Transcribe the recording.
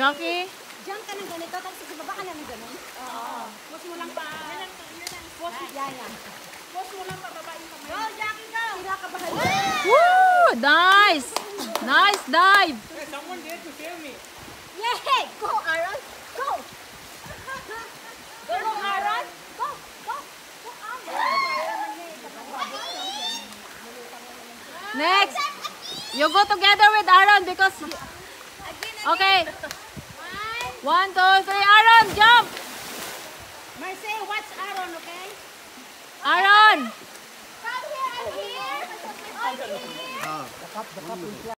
Jackie? Jump ka ng ganito, tapos sa baba ka na ng ganun. Oo. Push mo lang pa. Push, yan. Push mo lang pa baba yung kamay. Go, Jackie, go! Tira ka bahal. Woo! Nice! Nice dive! Hey, someone there to save me. Yay! Go, Aaron! Go! Go, Aaron! Go! Go! Go, Aaron! Next! You go together with Aaron because... Okay. 1, 2, 3. Aaron, jump! Marcel, watch Aaron, okay? Aaron! Come here, I'm here! I'm here!